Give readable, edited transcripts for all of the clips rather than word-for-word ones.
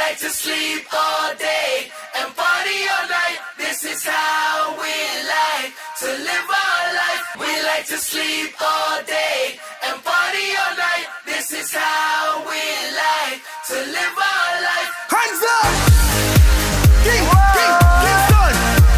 like to sleep all day and party all night. This is how we like to live our life. We like to sleep all day and party all night. This is how we like to live our life. Hands up! Kingston!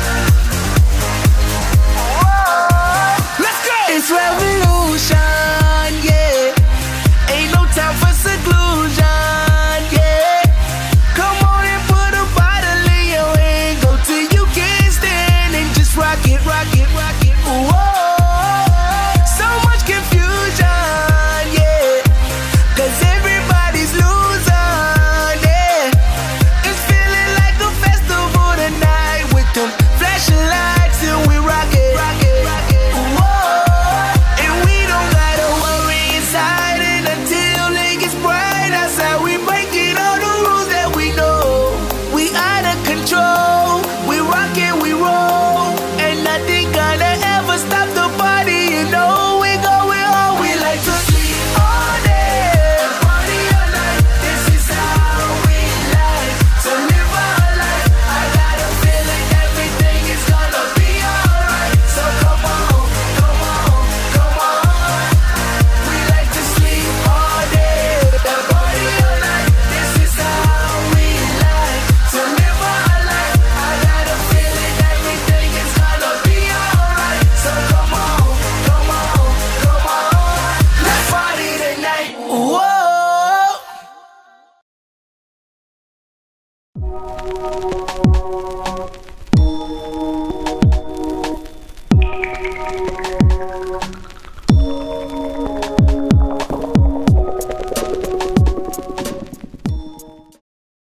Let's go! It's revolution, yeah. Ain't no time for seclusion, yeah. Come on and put a bottle in your hand. Go till you can't stand and just rock it, rock it, rock it. Whoa, so much confusion, yeah. Cause everybody's losing, yeah. It's feeling like a festival tonight with them flashing lights and we rock it, rock it, rock it. Whoa, and we don't gotta worry inside it until it gets bright outside. We breaking all the rules that we know. We out of control. We rock it, we roll, and nothing gonna ever stop the party. You know we going home. We like to sleep all day and party all night. This is how we like to live our life. I got a feeling everything is gonna be alright. So come on, come on, come on. We like to sleep all day and party all night. This is how we like to live our life. I got a feeling everything is gonna be alright. So come on, come on, come on. Let's party tonight. Whoa.